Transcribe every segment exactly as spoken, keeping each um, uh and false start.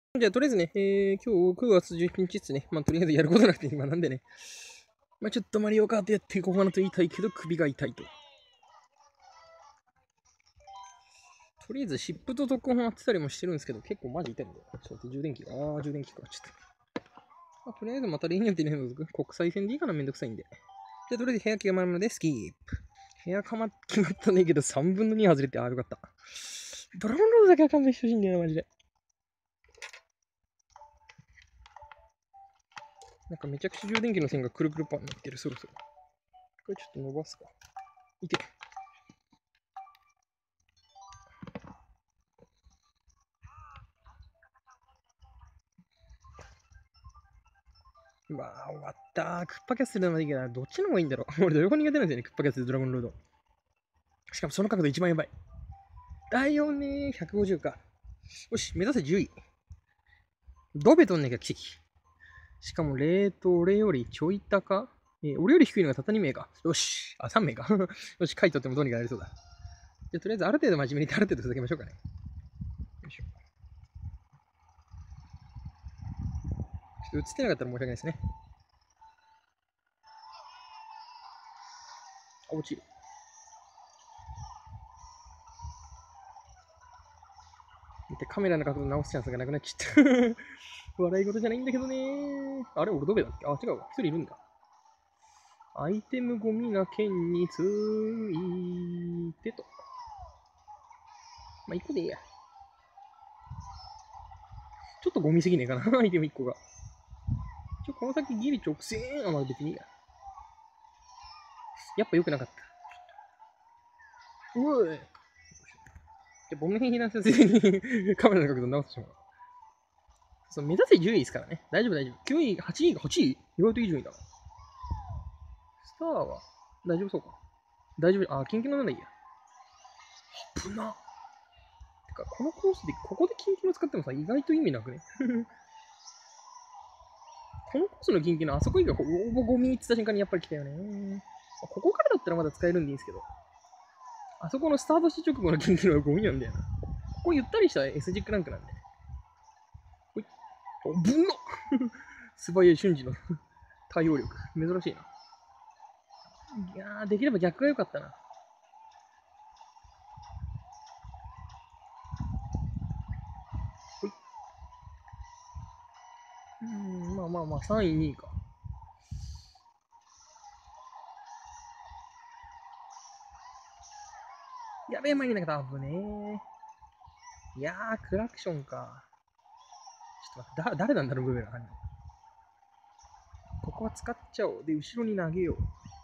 じゃあ、とりあえずね、えー、今日くがつじゅういちにちっすね。まあ、とりあえずやることなくて今なんでね。まあ、ちょっとマリオカートやっていこうかなと言いたいけど、首が痛いと。とりあえず、湿布と特訓を当てたりもしてるんですけど、結構マジ痛いんだよ。ちょっと待って、充電器が。あー、充電器か。ちょっと。まあ、とりあえずまた例によってね、国際線でいいかな、めんどくさいんで。じゃあ、とりあえず部屋決まるので、スキープ。部屋かま決まったねんけど、さんぶんのに外れて、あーよかった。ドラゴンロードだけは勘弁してほしいんだよな、マジで。なんかめちゃくちゃ充電器の線がくるくるパンになってる、そろそろ。これちょっと伸ばすか。いけ。うわー、終わったー。クッパキャッスルでもいいけど、どっちの方がいいんだろう。俺、どれが苦手なんですよね、クッパキャッスル、ドラゴンロード。しかもその角度一番やばい。だよねー、ひゃくごじゅうか。よし、目指せじゅうい。ドベとんねが奇跡。しかも、レート、俺よりちょい高えー、俺より低いのがたったにめいか。よし。あ、さんめいか。よし、書いとってもどうにかなりそうだ。じゃあ、とりあえず、ある程度真面目に言って、ある程度続けましょうかね。よいしょ。ちょっと映ってなかったら申し訳ないですね。あ、落ちる。見て、カメラの角度直すチャンスがなくなっちゃった。笑い事じゃないんだけどね。あれ、俺どべだっけあ、違うわ。一人いるんだ。アイテムゴミな剣についてと。まあ、一個でいいや。ちょっとゴミすぎねえかな、アイテム一個が。ちょ、この先ギリ直線。あ、まあ別にいいや。やっぱ良くなかった。うおい。じゃ、ボム兵団先生にカメラの角度直してしまう。そう、目指せじゅういですからね。大丈夫大丈夫。きゅうい、はちいか、はちい意外といい順位だな。スターは大丈夫そうか。大丈夫。あ、キンキンのなんだいいや。危な。てか、このコースで、ここでキンキンを使ってもさ、意外と意味なくね。このコースのキンキンのあそこ以外、ほぼゴミって言った瞬間にやっぱり来たよね。ここからだったらまだ使えるんでいいんですけど。あそこのスタートして直後のキンキンはゴミなんだよな。ここゆったりした S ジックランクなんで。ほい。お、ぶんな素早い瞬時の対応力。珍しいな。いやー、できれば逆が良かったな。ほい。うん、まあまあまあ、さんい、にいか。やべえ、前に投げた。危ねえ。いやー、クラクションか。ちょっと待って、だ誰なんだろう、ブーメラン。ここは使っちゃおう。で、後ろに投げよう。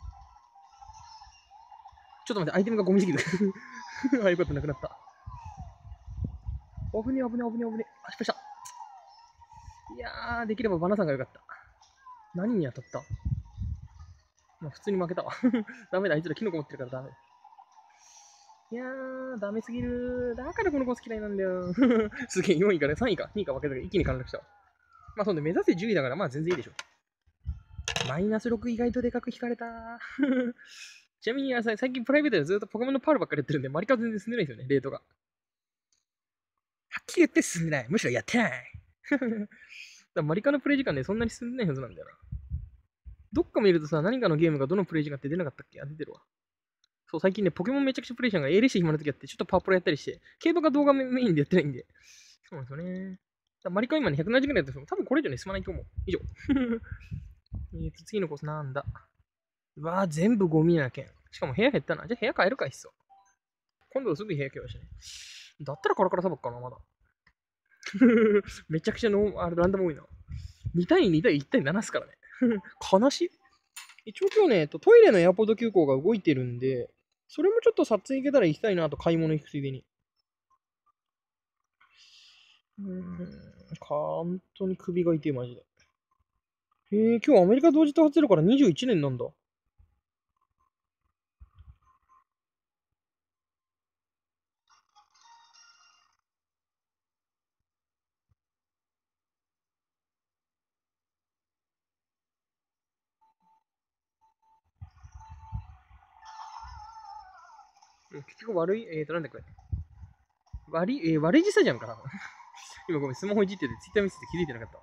ちょっと待って、アイテムがゴミすぎる。あ、よかった、なくなった。危ねえ、危ねえ、危ねえ、危ねえ。あ、失敗した。いやー、できればバナさんがよかった。何に当たったまあ、普通に負けたわ。ダメだ、あいつらキノコ持ってるからダメだ。いやー、ダメすぎる。だからこのコース嫌いなんだよ。すげえ、よんいからさんいか、にいか分けたから一気に陥落したわ。まあ、そんで目指せじゅういだから、まあ全然いいでしょ。マイナスろく意外とでかく引かれた。ちなみに最近プライベートでずっとポケモンのパールばっかりやってるんで、マリカ全然進んでないんですよね、レートが。はっきり言って進んでない。むしろやってない。だマリカのプレイ時間でそんなに進んでないはずなんだよな。どっか見るとさ、何かのゲームがどのプレイ時間って出なかったっけあ、出てるわ。そう、最近ね、ポケモンめちゃくちゃプレイしたのが エーレーシー 暇な時やって、ちょっとパワープロやったりして、競馬が動画メインでやってないんで。そうなんですよね。マリカ今ね、ひゃくななじゅうぐらいやってる多分これ以上ね、進まないと思う。以上。えと、次のコースなんだ。うわぁ、全部ゴミなけん。しかも部屋減ったな。じゃあ部屋変えるか、いっそ。今度すぐ部屋変えましたね。だったらカラカラ砂漠かな、まだ。めちゃくちゃのあれランダム多いな。に対に対いち対ななっすからね。悲しい。一応今日ね、トイレのエアポート急行が動いてるんで、それもちょっと撮影行けたら行きたいなと、買い物行くついでに。うーん、本当に首が痛い、マジで。へえ、今日アメリカ同時多発テロからにじゅういちねんなんだ。結局悪い、えーと、なんだこれ。悪い、えー、悪い時差じゃんかな。 今ごめん、スマホいじってて、ツイッター見せて気づいてなかった。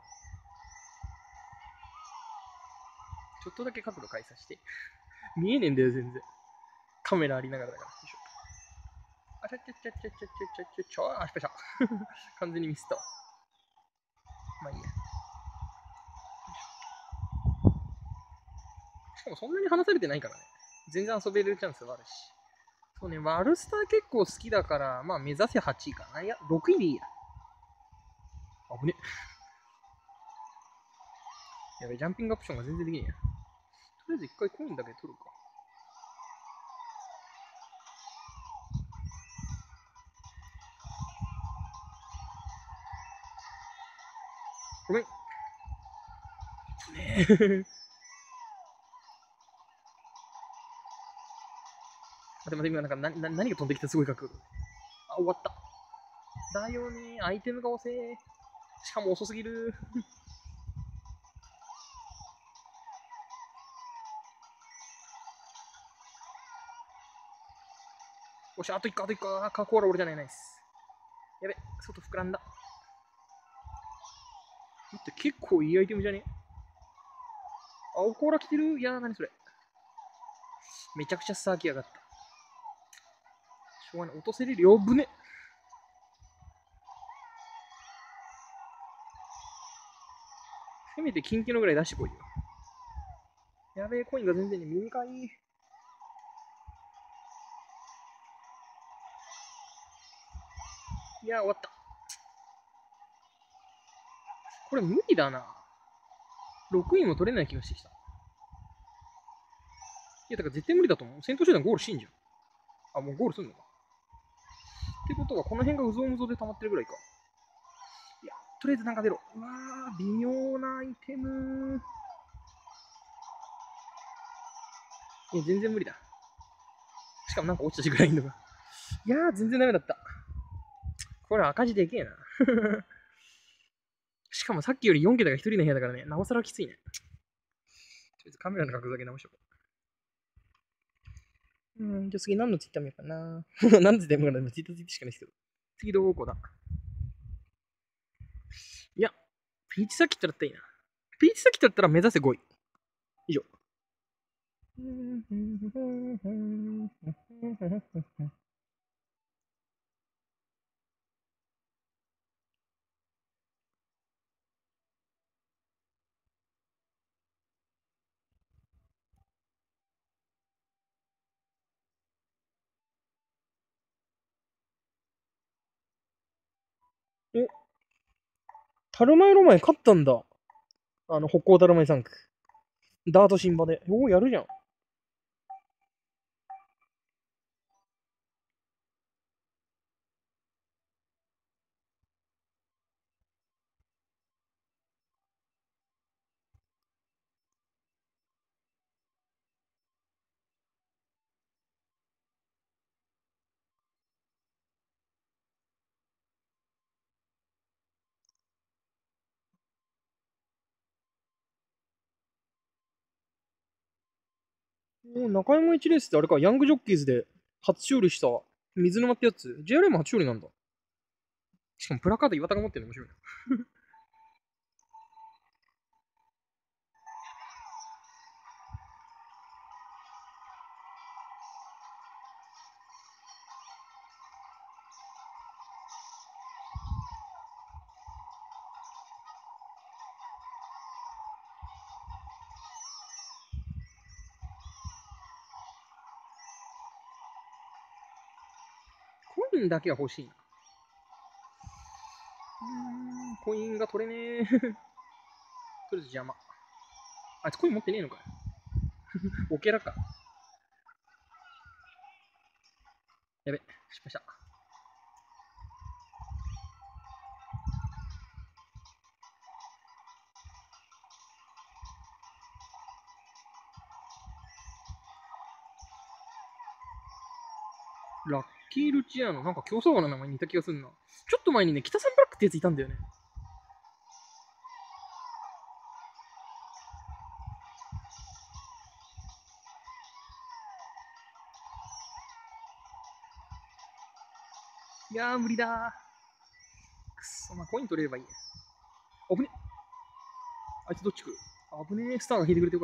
ちょっとだけ角度変えさせて。見えねえんだよ、全然。カメラありながらだから。よいしょ。あちゃちゃちゃちゃちゃちゃちゃちゃちゃあ、失敗した。完全にミスったわ。まあいいや。しかもそんなに話されてないからね。全然遊べるチャンスはあるし。そうね、ワルスター結構好きだから、まあ目指せはちいかな。いや、ろくいでいいや。危ね。やべ、ジャンピングアプションが全然できねえや。とりあえず一回コインだけ取るか。ごめん。ねえ。待って待って、今なんかなな何が飛んできたすごい角度。あ、終わった。だよね、アイテムが遅え。しかも遅すぎる。よし、あといっか、あといっか。カコーラ俺じゃない、ナイス。やべ、外膨らんだ。待って、結構いいアイテムじゃね？青コーラ来てる？いやー、何それ。めちゃくちゃサーキやがった。しょうがない。落とせれるよ。ぶね。せめてキンキのぐらい出してこいよ。やべえ、コインが全然に短い。いや、終わった。これ無理だな。ろくいも取れない気がしてきた。いや、だから絶対無理だと思う。先頭集団ゴールしんじゃん。あ、もうゴールすんのか。ってことは、この辺がうぞうむぞうで溜まってるぐらいか。いや、とりあえずなんか出ろ。うわー、微妙なアイテム。いや、全然無理だ。しかもなんか落ちたしぐらいのが。いやー、全然ダメだった。これ赤字でけえな。しかもさっきよりよん桁がひとりの部屋だからね、なおさらきついね。とりあえずカメラの角度だけ直しとこう。うん、じゃあ次何のツイッター見ようかな。何のツイッター見ようかな。ツイッターツイッターしかないですけど。次どこだ？いや、ピーチサーキットだったらいいな。ピーチサーキットだったら目指せごい。以上。お、タルマエロマエ勝ったんだ。あの、北高タルマエさん区。ダート新馬で。おお、やるじゃん。お中山一レースってあれか、ヤングジョッキーズで初勝利した水沼ってやつ。ジェイアールエム 初勝利なんだ。しかもプラカード岩田が持ってるの面白いな。コインだけは欲しいな。うーん、コインが取れねえ。とりあえず邪魔。あいつコイン持ってねえのかよ。オケラか。やべ、失敗した。ラッキールチアーノ、なんか競走馬の名前に似た気がするな。ちょっと前にね、北サンブラックってやついたんだよね。いやー、無理だー。 くそ、まあコイン取れればいいや。あぶね。あいつどっち来る？あぶねえ、スターが引いてくれてよかった。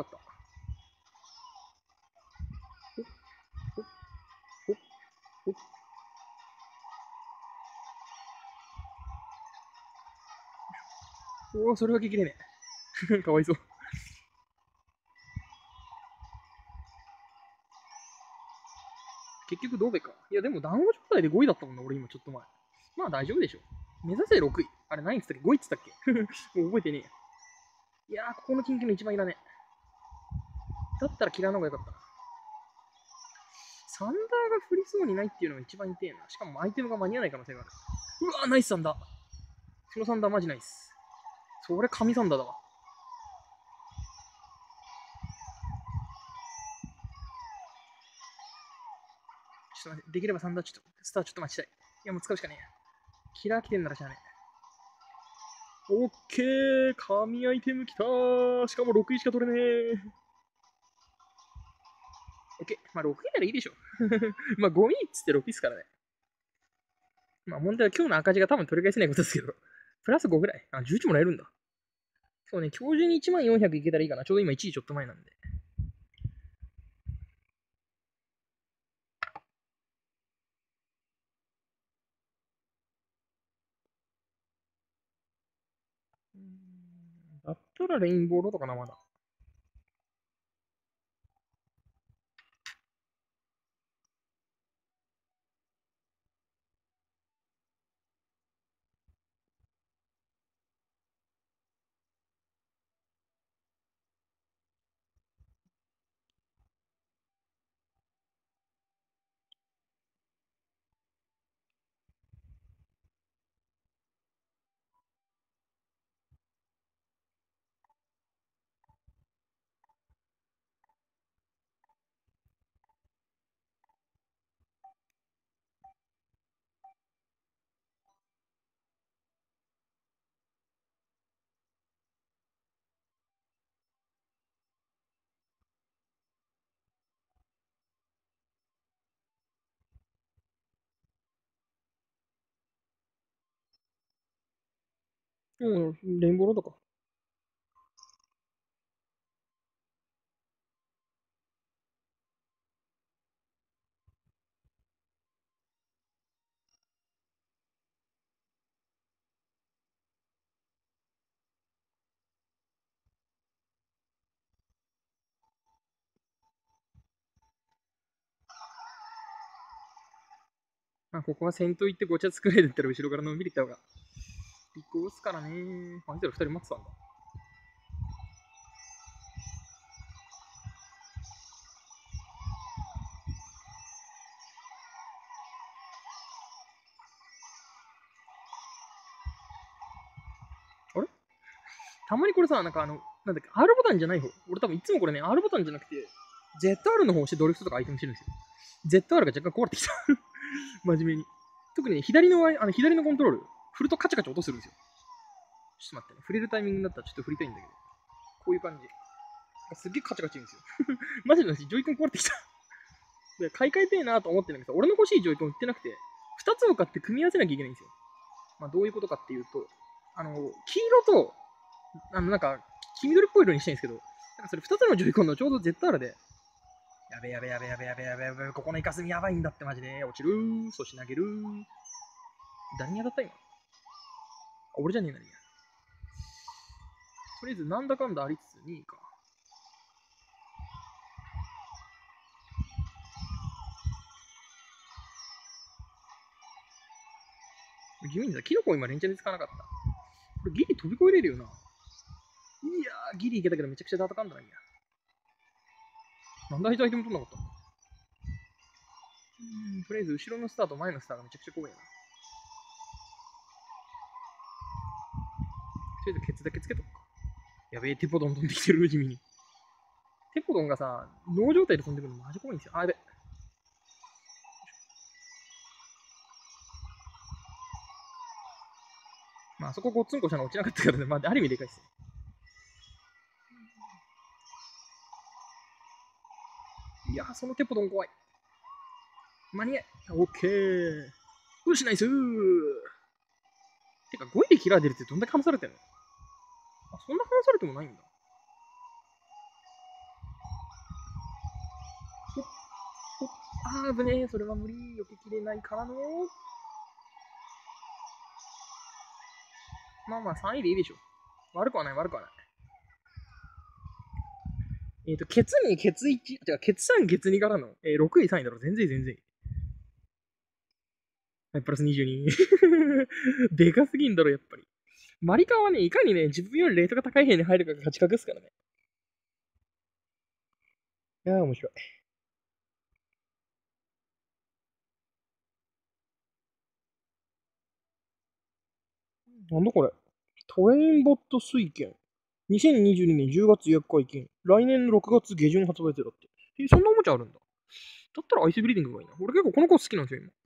ほっほっほっほっ。おお、それは激れねえ。かわいそう。結局どうべか。いや、でも団子状態でごいだったもんな、俺今ちょっと前。まあ大丈夫でしょ。目指せろくい。あれ何つったっけ？ ご 位っつったっけ？もう覚えてねえや。いやー、ここの緊急の一番いらねえ。だったら嫌いな方がよかったな。サンダーが降りそうにないっていうのが一番痛えな。しかもアイテムが間に合わない可能性がある。うわー、ナイスサンダー。そのサンダーマジナイス。それ神サンダーだわ。ちょっと待って、できればサンダーちょっと、スターちょっと待ちたい。いや、もう使うしかねえ。キラー来てんならしゃあねえ。オッケー、神アイテム来たー。しかもろくいしか取れねえ。オッケー、まあろくいならいいでしょ。まあごいっつってろくいっすからね。まあ問題は今日の赤字が多分取り返せないことですけど。プラスごぐらい。あ、じゅういちもらえるんだ。そうね、今日中にいちまんよんひゃくいけたらいいかな。ちょうど今いちいちょっと前なんで。だったらレインボーロードかな、まだ。うん、レインボーロードか。あ、ここは先頭行ってごちゃ作れだったら後ろからのんびり行った方が。ビッグ押すからね。あいつらふたり待ってたんだ。あれたまにこれさ、なんかあの、なんだっけ、R ボタンじゃない方。俺多分いつもこれね、R ボタンじゃなくて、ゼットアール の方を押してドリフトとかアイテムしてるんですよ。ゼットアール が若干壊れてきた。真面目に。特にね、左の、あの左のコントロール、振るとカチャカチャ落とするんですよ。ちょっと待ってね。触れるタイミングだったらちょっと振りたいんだけど。こういう感じ。すっげえカチャカチャ言うんですよ。マジでジョイコン壊れてきた。で買い替えてえなと思ってるんだけど、俺の欲しいジョイコン売ってなくて、ふたつを買って組み合わせなきゃいけないんですよ。まあ、どういうことかっていうと、あの、黄色と、あの、なんか、黄緑っぽい色にしたいんですけど、なんかそれふたつのジョイコンのちょうど ゼットアール で、やべやべやべやべやべやべやべ、ここのイカスミやばいんだってマジで。落ちるー、そし投げるー。誰に当たった今？俺じゃねえなにや。とりあえずなんだかんだありつつにいか。地味にさ、キノコ今連チャンで使わなかった。これギリ飛び越えれるよな。いやー、ギリいけたけどめちゃくちゃ戦うんだな、いや。なんであいつアイテム取んなかったの？うん、とりあえず後ろのスターと前のスターがめちゃくちゃ怖いな。とりあえずケツだけつけとくか。やべえ、テポドン飛んできてる、地味に。テポドンがさ、脳状態で飛んでくるのマジ怖いんですよ。あ、やべ。まあ、そこごっつんこしたの落ちなかったからね。まあ、ある意味でかいっすね。いやー、そのテポドン怖い。間に合い。オッケー。よし、ナイスー。 てか、ごいでキラー出るってどんだけ話されてんの？あ、そんな話されてもないんだ。ほっ、ほっ、あー、ぶねえ、それは無理。避けきれないからの。まあまあ、さんいでいいでしょ。悪くはない、悪くはない。えっ、ー、と、ケツにケツいち、てか、ケツさん、ケツにからの、えー、ろくい、さんいだろ。全然いい、全然いい。はい、プラスにじゅうに。でかすぎんだろ、やっぱり。マリカンはね、いかにね、自分よりレートが高い部屋に入るかが勝ち確ですからね。いやー、面白い。なんだこれ。トレインボット水拳。にせんにじゅうにねんじゅうがつ予約解禁。来年のろくがつ下旬発売予定だって。え、そんなおもちゃあるんだ。だったらアイスブリーディングがいいな。俺結構この子好きなんですよ、今。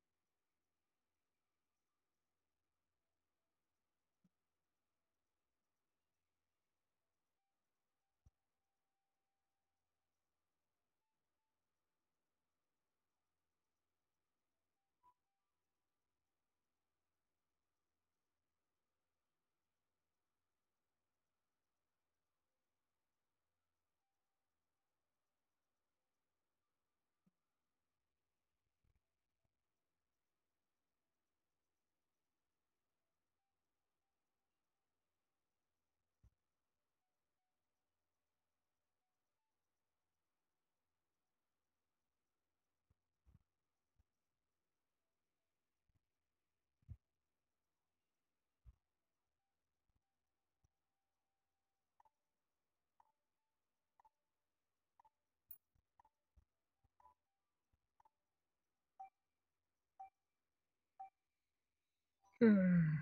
うーん。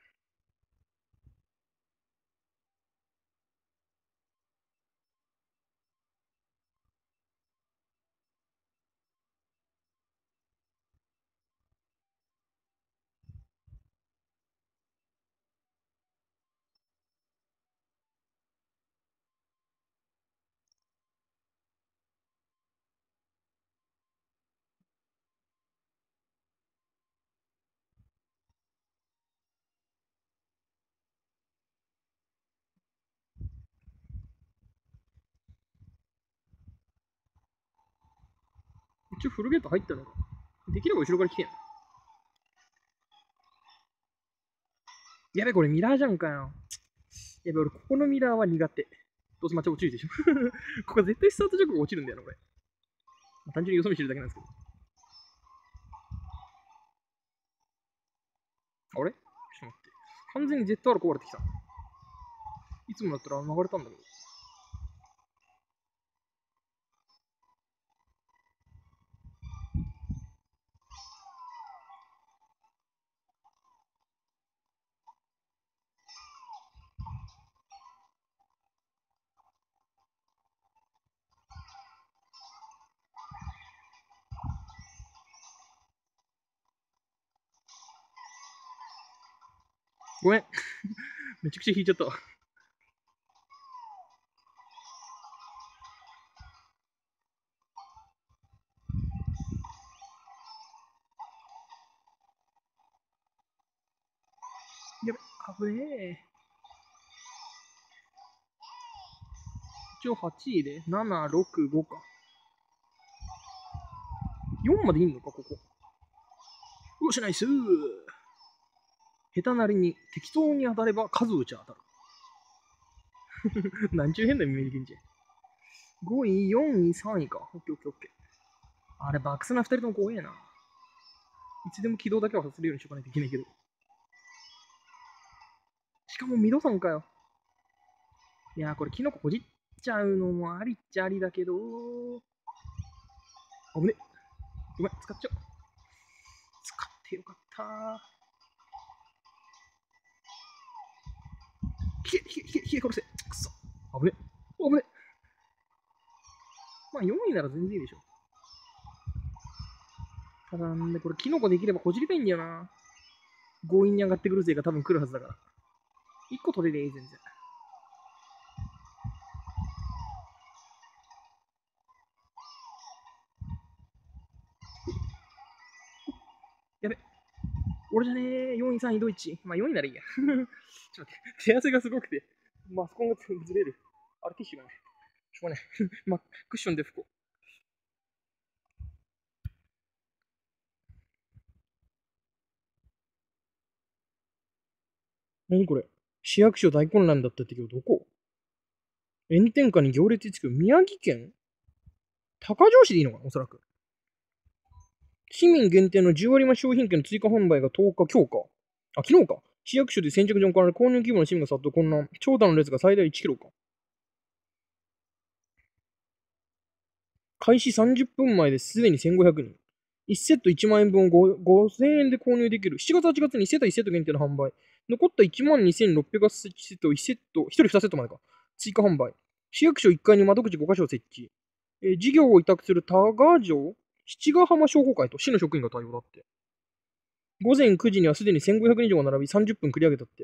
一応フルゲート入ったのか。できれば後ろから来てんの。やべ、これミラーじゃんかよ。やべ、俺ここのミラーは苦手。どうせまた落ちるでしょ。ここ絶対スタート直後落ちるんだよな、これ。まあ単純によそ見してるだけなんですけど。あれちょっと待って。完全に ゼットアール 壊れてきた。いつもだったら流れたんだけど。ごめん。めちゃくちゃ引いちゃった。やべ、危ねえ。一応はちいで、なな、ろく、ごか。よんまでいいのか、ここ。よし、ナイスー。下手なりに適当に当たれば数打ち当たる。なんちゅう変なイメージ現地。ごい、よんい、さんいか。オッケーオッケーオッケー。あれ、バックスなふたりとも怖えな。いつでも起動だけはさせるようにしとかないといけないけど。しかもミドさんかよ。いやー、これキノコほじっちゃうのもありっちゃありだけど。あぶね。ごめん、使っちゃおう。使ってよかったー。ひけ、ひけ、ひけ、ひけ、殺せ。くそ。あぶね。あぶね。まあよんいなら全然いいでしょ。ただなんで、これキノコできればほじりたいんだよな。強引に上がってくる勢が多分来るはずだから。いっこ取れりゃいい、全然。やべ。 俺じゃねえ、よんい、さんい、ドイツ。まあよんいならいいや。ちょっと待って、手汗がすごくて、マスコンがずれる。あれティッシュがない。しょうがない。まあ、クッションで拭こう。何これ、市役所大混乱だったってけど、どこ？炎天下に行列つく宮城県高城市でいいのかな、おそらく。市民限定のじゅう割増商品券の追加販売がとおか、今日か。あ、昨日か。市役所で先着順から購入規模の市民が殺到混乱。長蛇の列が最大いちキロか。開始さんじゅっぷんまえですでにせんごひゃくにん。いちセットいちまん円分をごせんえんで購入できる。しちがつはちがつにいちセットいちセット限定の販売。残ったいちまんにせんろっぴゃくセットいちセット、ひとりにセットまでか。追加販売。市役所いっかいに窓口ごかしょ設置。えー事業を委託する多賀城七ヶ浜商工会と市の職員が対応だって。午前くじにはすでにせんごひゃくにん以上が並びさんじゅっぷん繰り上げたって。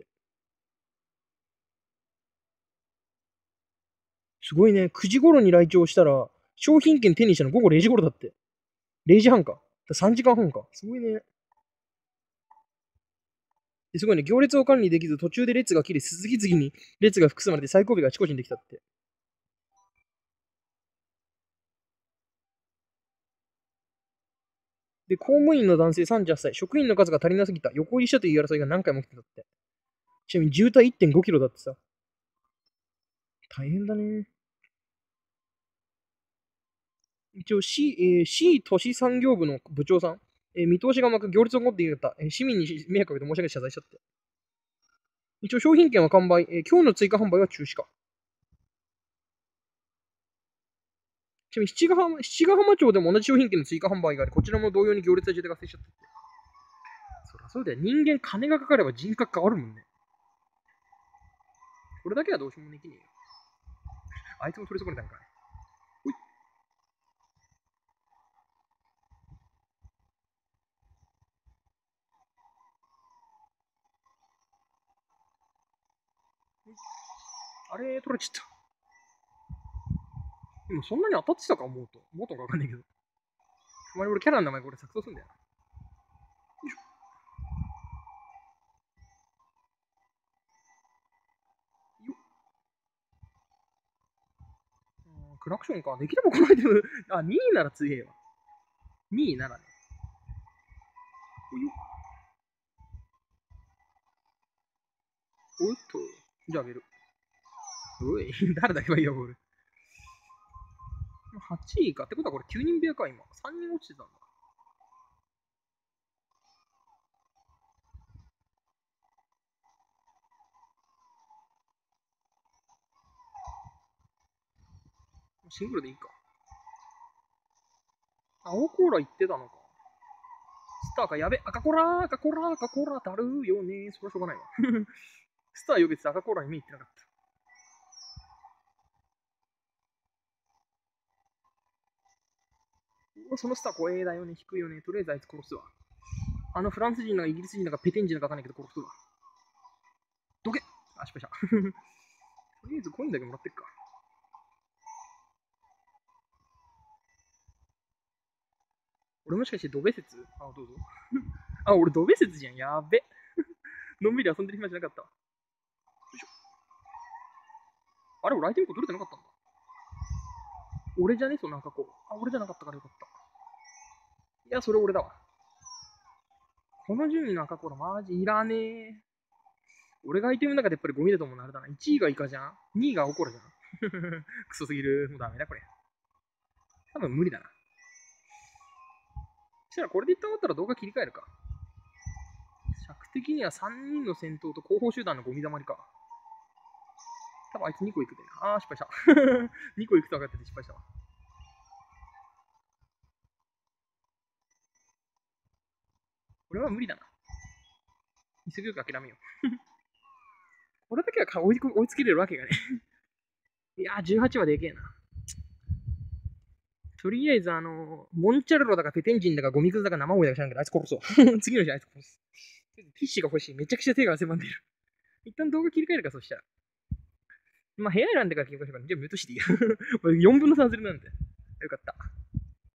すごいね。くじ頃に来庁したら、商品券手にしたの午後れいじ頃だって。れいじはんか。さんじかんはんか。すごいね。ですごいね。行列を管理できず、途中で列が切れ、次々に列が複数まで最後尾があちこちにできたって。で、公務員の男性さんじゅうはっさい、職員の数が足りなすぎた。横入りしたという争いが何回も起きてたって。ちなみに渋滞いってんごキロだってさ。大変だね。一応 C、えー、C 都市産業部の部長さん、えー見通しが甘く行列を起こっていなかった、えー市民に迷惑かけて申し訳ない謝罪しちゃって。一応商品券は完売、えー今日の追加販売は中止か。ちなみに七ヶ浜七ヶ浜町でも同じ商品券の追加販売があり、こちらも同様に行列や渋滞が発生しちゃったって。そりゃそうだよ。人間金がかかれば人格変わるもんね。これだけはどうしようもできねえよ。あいつも取り損ねたんかい。ほい。あれ、取れちゃった。でもそんなに当たってたか、思うと。思うとかわかんないけど。たまに俺キャラの名前これ錯綜すんだよな。よいしょ。よっ。あークラクションか。できればこのアイテム、あ、にいなら強えわ。にいならね。おいよ。おっと。じゃああげる。おい、誰だけばいいよ、ボール。はちいか。ってことはこれきゅうにん部屋か、今。さんにん落ちてたんだ。シングルでいいか。青コーラ言ってたのか。スターか、やべ、赤コーラ、赤コーラ、赤コーラたるよね。それはしょうがないわ。スターよけて赤コーラに目いってなかった。そのスター怖えだよね。低いよね。とりあえずあいつ殺すわ。あのフランス人のかイギリス人のかペテン人のかわかんないけど殺すわ。どけ。あ、失敗した。とりあえずコインだけもらってっか。俺もしかしてドベ説あ、どうぞ。あ、俺ドベ説じゃん。やべ。のんびり遊んでる暇じゃなかったわ。よいしょ。あれ、俺アイテムコ取れてなかったんだ。俺じゃねその赤子。あ、俺じゃなかったからよかった。いや、それ俺だわ。この順位の赤コーラマジいらねえ。俺がアイテムの中でやっぱりゴミだと思うのあれだな。いちいがイカじゃん ?に いが青コーラじゃんクソすぎる。もうダメだこれ。多分無理だな。そしたらこれで一旦終わったら動画切り替えるか。尺的にはさんにんの戦闘と後方集団のゴミ溜まりか。多分あいつにこいくでな。あー、失敗した。にこいくと分かってて失敗したわ。これは無理だな。潔く諦めよう。これだけは追い追いつけれるわけがね。いやー、じゅうはちはでけえな。とりあえず、あのー、モンチャルロだかペテンジンだかゴミクズだか生声だか知らんけど、あいつ殺そう。次の日あいつ殺す。ティッシュが欲しい。めちゃくちゃ手が汗ばんでる。一旦動画切り替えるか、そしたら。まあ、部屋選んでから切り替えるから、じゃあミュートしていいよ。よんぶんのさんするなんで。よかった。